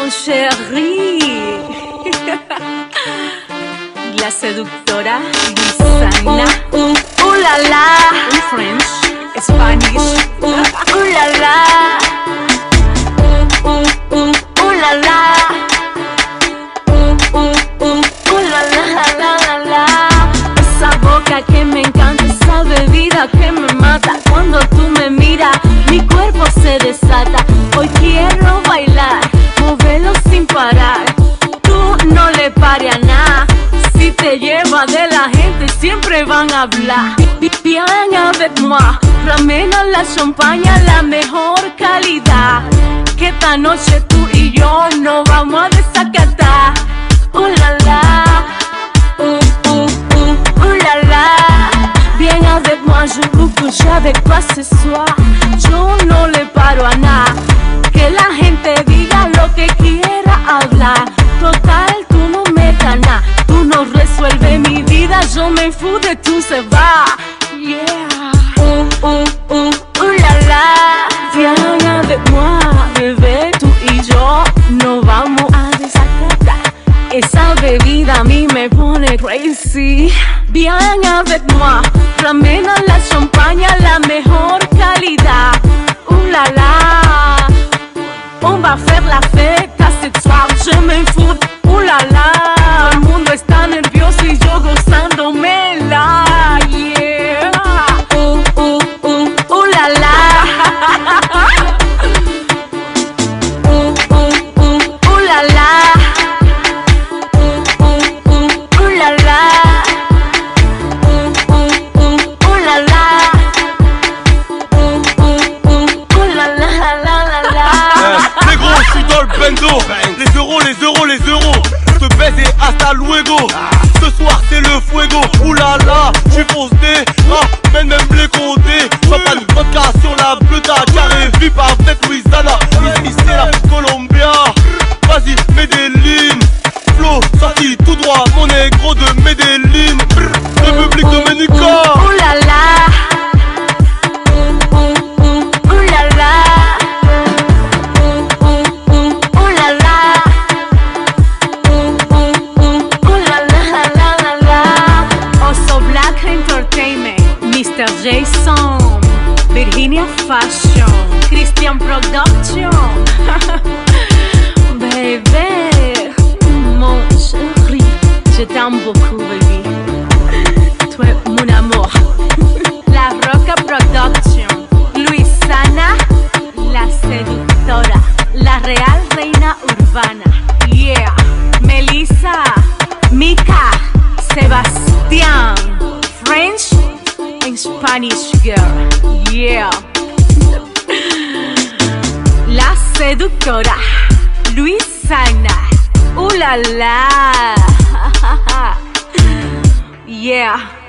mon chéri. La seductora Luisana. La la. En French, Spanish. La la. La la. Esa boca que me encanta, esa bebida que me mata. Cuando tú me miras, mi cuerpo se desata. Hoy quiero bailar, moverlo sin parar. Tú no le pares a nada. Si te llevas de la gente, siempre van a hablar. Viens avec moi, ramena la champaña, la mejor calidad. Que esta noche tú y yo nos vamos a desacatar. La la, la la. Viens avec moi, je veux coucher avec toi ce soir. Yo no le paro a nada. Que la gente diga lo que quiera hablar. Total, tú no me ganas. Tú no resuelves mi vida. Yo me fui de tú se va. Yeah. La la. Viens avec moi, bebé. Tú y yo nos vamos a desacatar. Esa bebida a mí me pone crazy. Viens avec moi, ramena la champaña, la mejor calidad. La la. On va faire la fête ce soir, je me fous. La la. Todo el mundo está nervioso y yo gozándomela. Yeah. La la. La la. La la. La la. Les gros, je suis dans le bendo. Les euros, les euros, les euros. Je te baise et hasta luego. Ce soir c'est le fuego. Oulala, je suis posté. Même les condés. Champagne vodka sur la bleuta. Carré vip avec Luisana. Ici c'est la Colombia. Vas-y, Medellin. Flow sorti tout droit. Mon négro de Medellin. République Dominica. La la. Mr. Jason, Virginia Fashion, Christian Production. Baby, mon chéri, je t'aime beaucoup, baby. Tu es mon amour. La Roca Production, Luisana, la seductora, la real reina urbana. Yeah, Melissa, Mika, Sebastián, French and Spanish girl, yeah. La seductora Luisana, la la. Yeah.